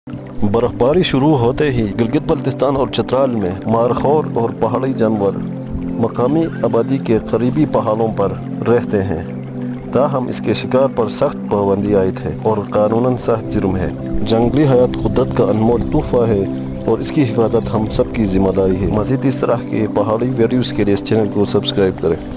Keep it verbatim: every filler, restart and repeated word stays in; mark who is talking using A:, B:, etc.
A: बर्फबारी शुरू होते ही गिलगित बल्तिस्तान और चित्राल में मारखोर और पहाड़ी जानवर मकामी आबादी के करीबी पहाड़ों पर रहते हैं। ताहम इसके शिकार पर सख्त पाबंदी आयद है और कानूनन सख्त जुर्म है। जंगली हयात कुदरत का अनमोल तोहफा है और इसकी हिफाजत हम सब की जिम्मेदारी है। मज़ीद इस तरह के पहाड़ी वीडियोज़ के लिए इस चैनल को सब्सक्राइब करें।